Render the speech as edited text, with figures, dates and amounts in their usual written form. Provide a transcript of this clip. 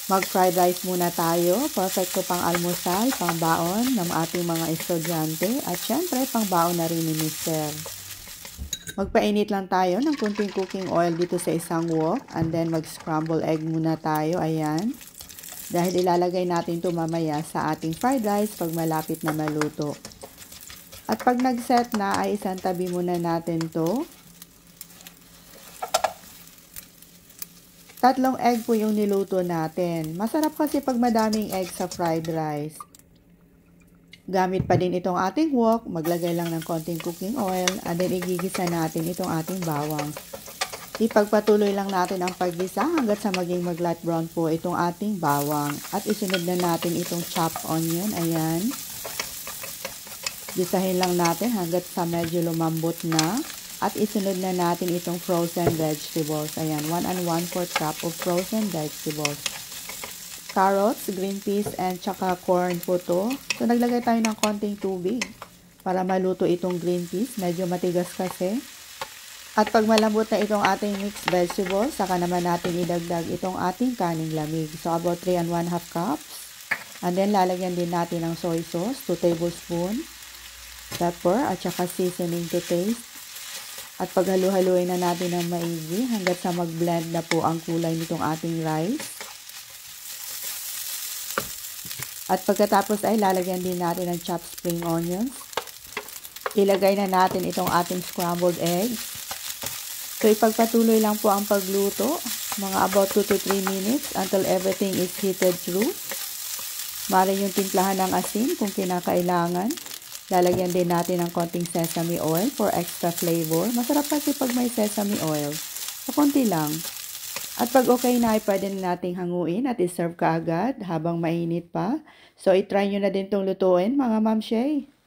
Mag-fried rice muna tayo. Perfecto pang almusal, pang baon ng ating mga estudyante at syempre pang baon na rin ni Mister. Magpainit lang tayo ng kunting cooking oil dito sa isang wok and then mag-scramble egg muna tayo. Ayan. Dahil ilalagay natin ito mamaya sa ating fried rice pag malapit na maluto. At pag nag-set na ay isang tabi muna natin to. 3 egg po yung niluto natin. Masarap kasi pag madaming egg sa fried rice. Gamit pa din itong ating wok, maglagay lang ng konting cooking oil, and then igigisa natin itong ating bawang. Ipagpatuloy lang natin ang paggisa hanggat sa maging mag-light brown po itong ating bawang. At isunod na natin itong chopped onion, ayan. Gisahin lang natin hanggat sa medyo lumambot na. At isunod na natin itong frozen vegetables. Ayan, 1 1/4 cup of frozen vegetables. Carrots, green peas, and tsaka corn po to. So, naglagay tayo ng konting tubig para maluto itong green peas. Medyo matigas kasi. At pag malambot na itong ating mixed vegetables, saka naman natin idagdag itong ating kaning lamig. So, about 3 1/2 cups. And then, lalagyan din natin ng soy sauce, 2 tablespoons. Pepper, at tsaka seasoning to taste. At paghalu-haluin na natin ng maigi hanggat sa mag-blend na po ang kulay nitong ating rice. At pagkatapos ay lalagyan din natin ng chopped spring onions. Ilagay na natin itong ating scrambled eggs. So ipagpatuloy lang po ang pagluto, mga about 2 to 3 minutes until everything is heated through. Maaari yung timplahan ng asin kung kinakailangan. Lalagyan din natin ng konting sesame oil for extra flavor. Masarap kasi pag may sesame oil. So, konti lang. At pag okay na, ay pwede na nating hanguin at iserve kaagad habang mainit pa. So, itry nyo na din itong lutuin, mga Ma'am Shay.